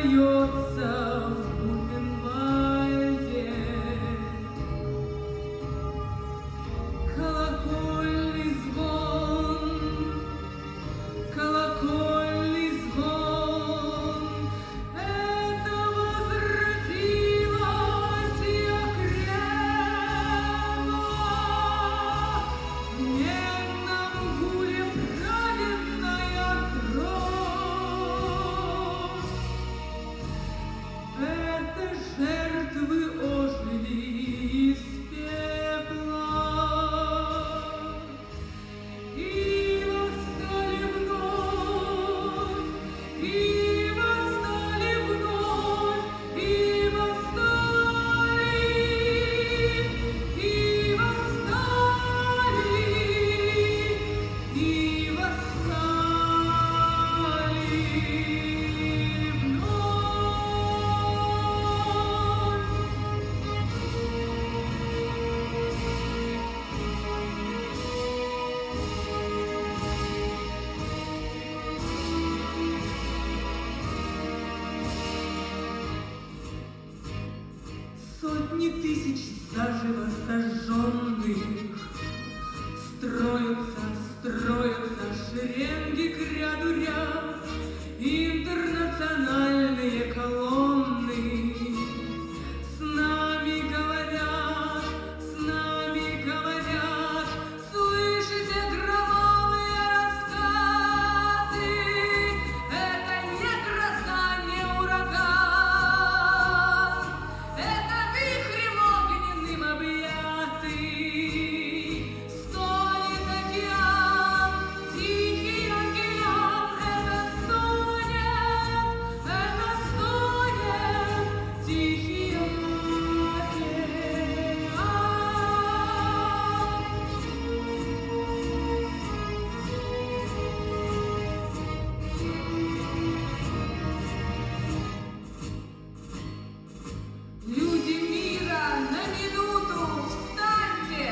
раздается в Бухенвальде. Колокольный звон, колокольный звон, это возвратилась окрепла в медном гуле праведная кровь. Это жертвы ожили из пепла и восстали вновь, и восстали вновь, и восстали, и восстали, и восстали Сотни тысяч заживо сожженных строятся, строятся шеренги к ряду ряд, интернациональные колонны. С нами говорят, слышите громовые раскаты? Это не гроза, не ураган, это вихрем огненным объятый. Стонет океан, тихий океан, это стонет, тихий Люди мира, на минуту встаньте!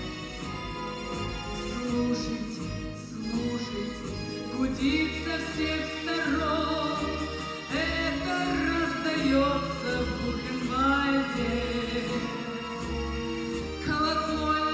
Слушайте, слушайте, гудит со всех сторон. Это раздается в Бухенвальде. Колокольный